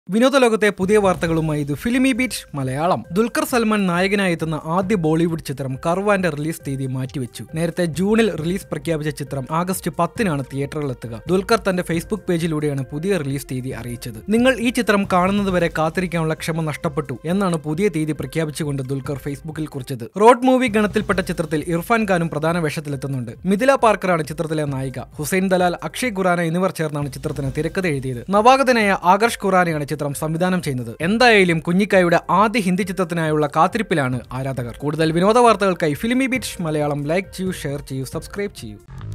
വിനോദലോകത്തെ പുതിയ വാർത്തകളുമായി ഇത് ഫിലിമി ബീറ്റ് മലയാളം. ദുൽഖർ സൽമാൻ നായകനായി എത്തുന്ന ആദ്യ ബോളിവുഡ് ചിത്രം കർവാന്റെ റിലീസ് തീയതി മാറ്റിവെച്ചു. നേരത്തെ ജൂണിൽ റിലീസ് പ്രഖ്യാപിച്ച ചിത്രം ആഗസ്റ്റ് 10-നാണ് തിയേറ്ററിലെത്തുക. ദുൽഖർ തന്റെ ഫേസ്ബുക്ക് പേജിലൂടെയാണ് പുതിയ റിലീസ് തീയതി അറിയിച്ചത്. നിങ്ങൾ ഈ ചിത്രം കാണുന്നതുവരെ കാത്തിരിക്കാനുള്ള ക്ഷമ നഷ്ടപ്പെട്ടു എന്നാണ് പുതിയ തീയതി പ്രഖ്യാപിച്ചുകൊണ്ട് ദുൽഖർ ഫേസ്ബുക്കിൽ കുറിച്ചത്. റോഡ് മൂവി ഗണത്തിൽപ്പെട്ട ചിത്രത്തിൽ ഇർഫാൻ ഖാനും പ്രധാന വേഷത്തിലെത്തുന്നുണ്ട്. മിഥില പാർക്കറാണ് ചിത്രത്തിലെ നായിക. ഹുസൈൻ ദലാൽ, അക്ഷയ് ഖുറാന എന്നിവർ ചേർന്നാണ് ചിത്രത്തിന് തിരക്കഥ എഴുതിയത്. നവാഗതനായ ആകർഷ് ഖുറാനയാണ് ചിത്രം സംവിധാനം ചെയ്യുന്നത്. എന്തായാലും കുഞ്ഞിക്കായുടെ ആദ്യ ഹിന്ദി ചിത്രത്തിനായുള്ള കാത്തിരിപ്പിലാണ് ആരാധകർ. കൂടുതൽ വിനോദ വാർത്തകൾക്കായി ഫിലിമി ബീറ്റ് മലയാളം ലൈക്ക് ചെയ്യൂ, ഷെയർ ചെയ്യൂ, സബ്സ്ക്രൈബ് ചെയ്യൂ.